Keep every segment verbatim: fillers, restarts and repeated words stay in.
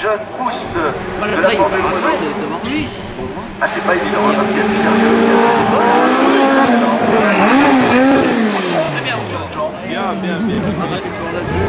jeune pousse Voilà, de là, la il Formule parle Renault. pas de- devant lui. Pour moi. Ah, c'est pas évident, hein, parce qu'il y a C'est sérieux. très bien encore. Bien, bien, bien. Ah, bah, c'est pour là,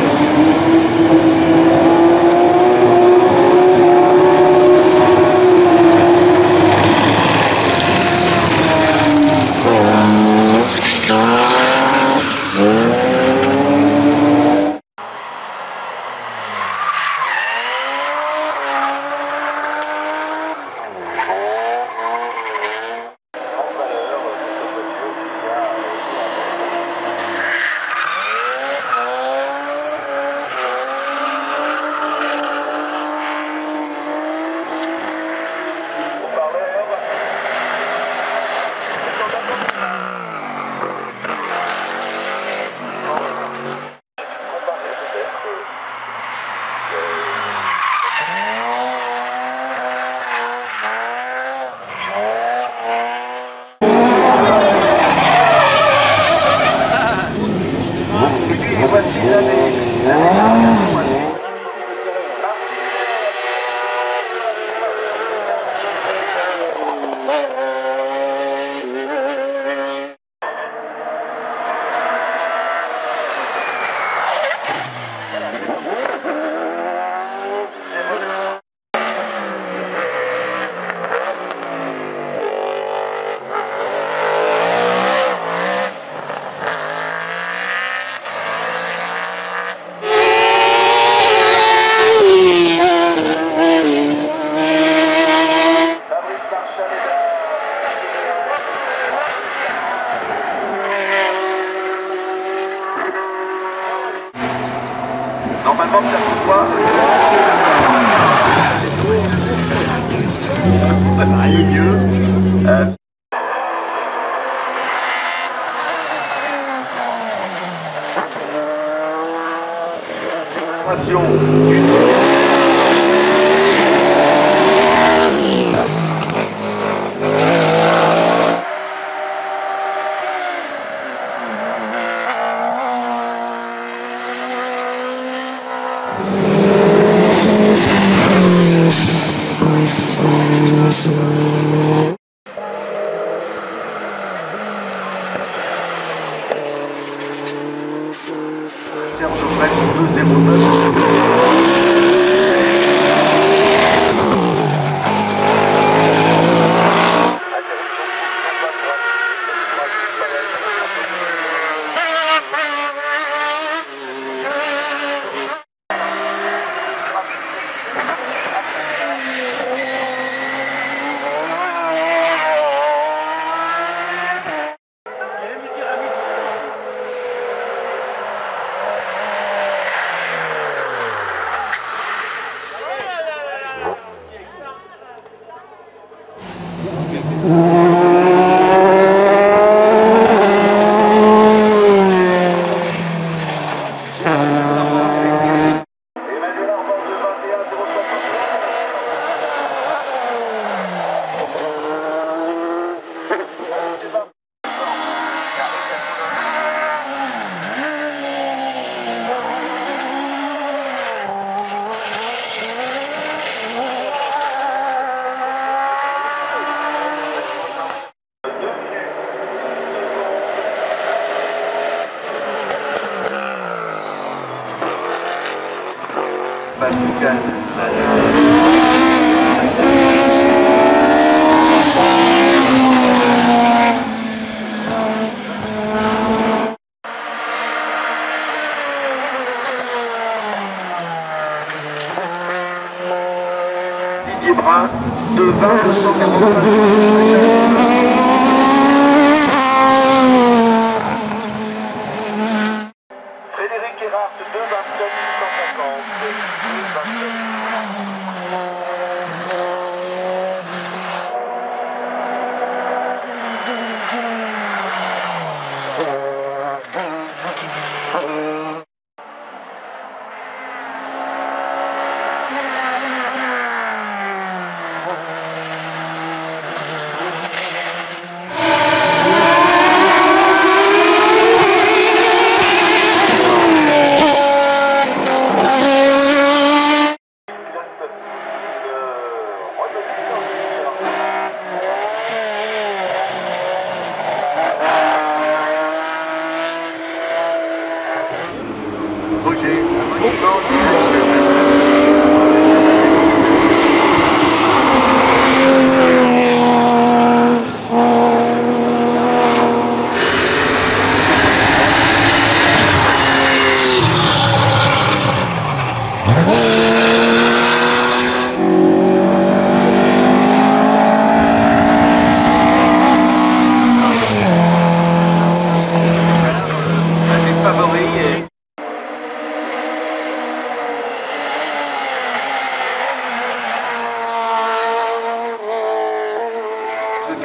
Et voici l'année, l'année dernière. Normalement, ça pour toi. Ah, il est mieux. Euh... Serge Aubret pour deux zéro neuf. Pascal. Didier Brun, de vingt deux cent quarante-cinq. Frédéric Erhardt, deux vingt-sept six cent cinquante.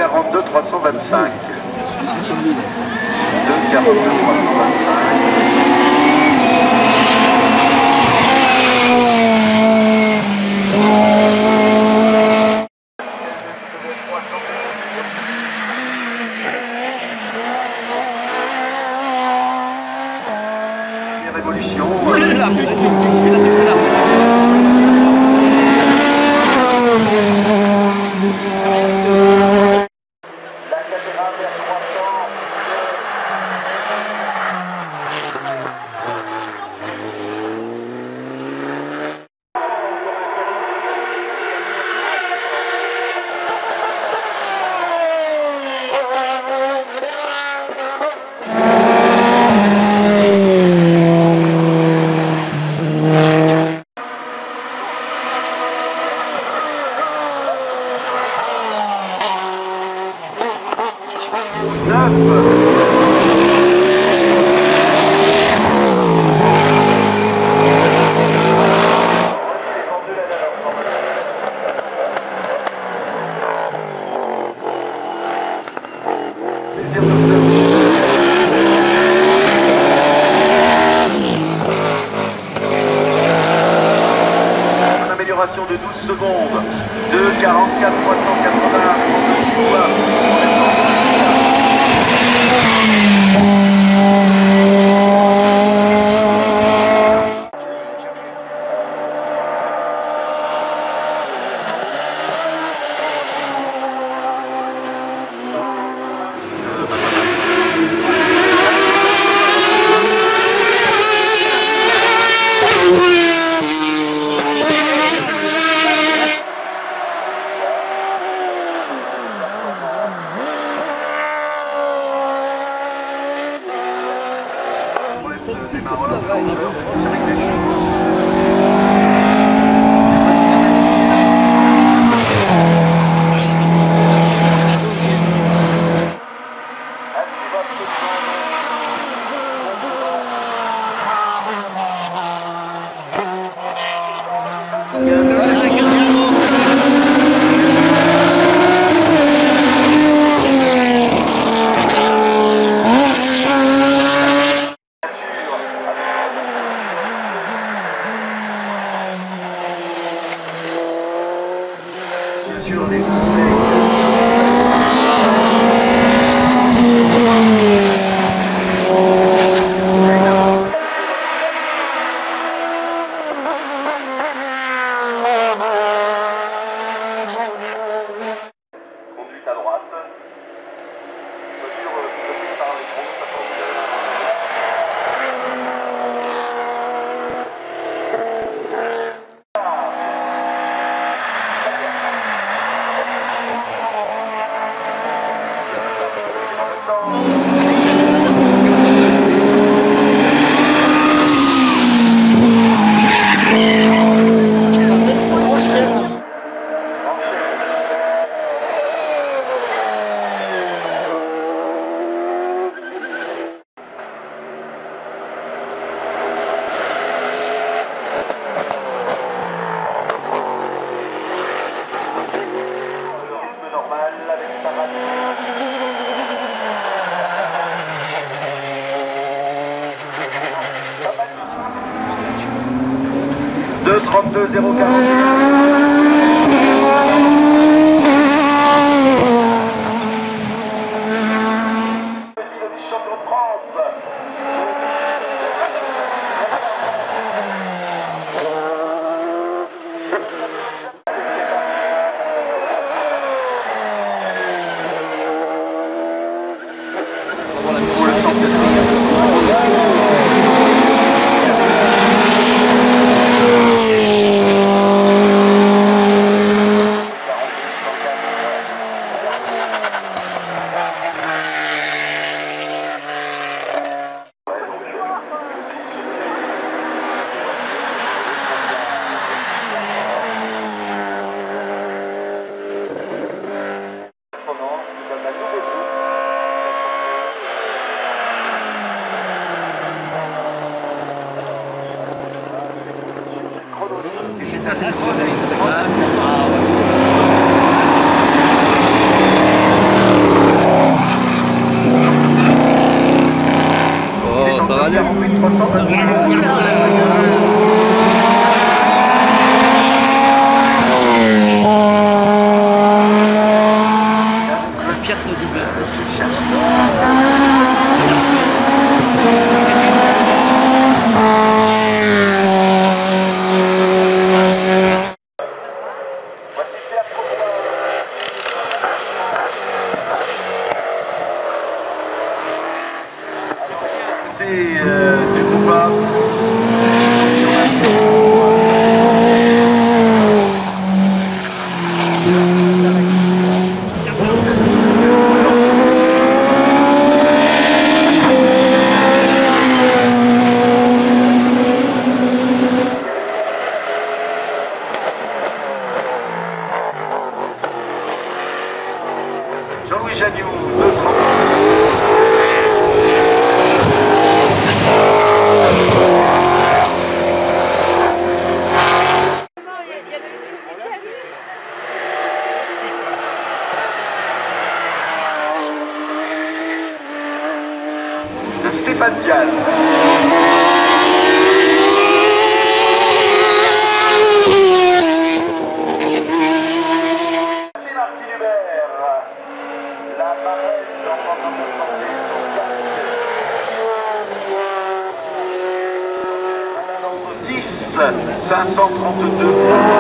quarante-deux trois cent vingt-cinq. deux quarante-deux trois cent vingt-cinq. Révolution. En amélioration de douze secondes. deux quarante-quatre trois cent quatre-vingts. Sur les conduite à droite. Mesure conduite par les groupes. deux trente-deux zéro quarante-deux. Champion de France. Janiou, deux trente. De Stéphane Dial. C'est Martin Hubert. La marraine d'enfant de santé, son casque. dix, cinq cent trente-deux.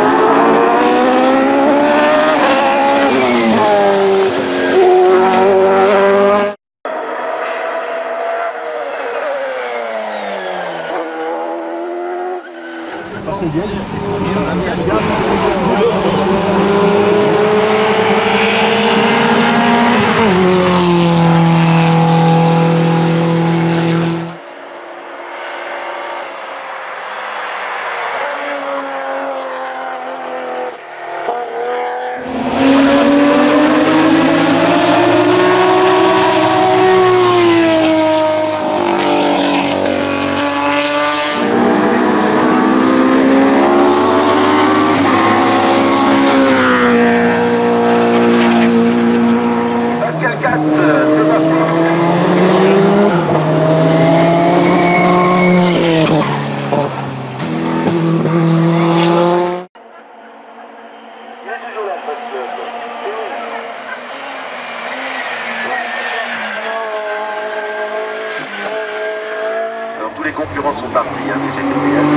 C'est bien. Alors tous les concurrents sont partis, hein, G T P S.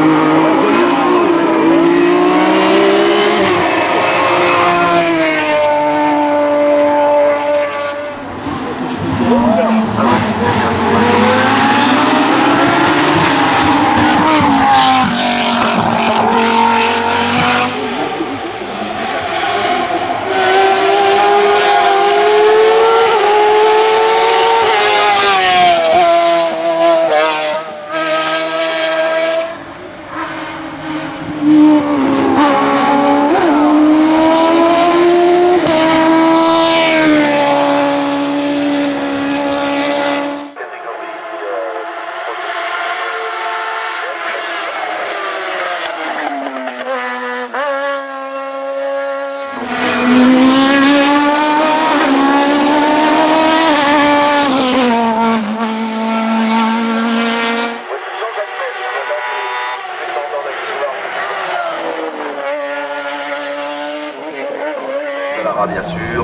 Lara, bien sûr.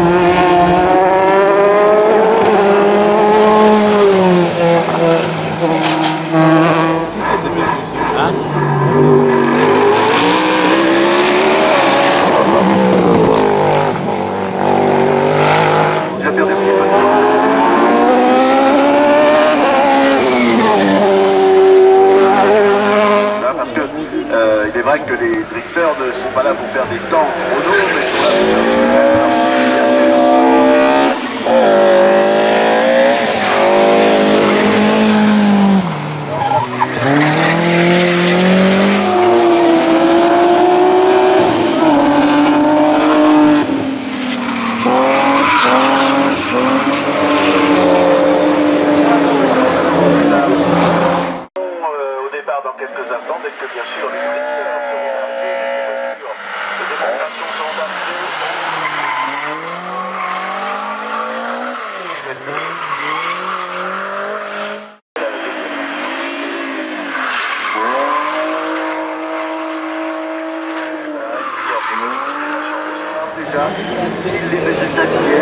Hein? Il a perdu un petit peu de temps. Là, parce que euh, il est vrai que les drifters ne sont pas là pour faire des temps chrono, mais sont là pour faire des dans quelques instants, dès que bien sûr les drifters seront arrivés, les voitures de démonstration sont arrivées. Déjà, s'il les résultats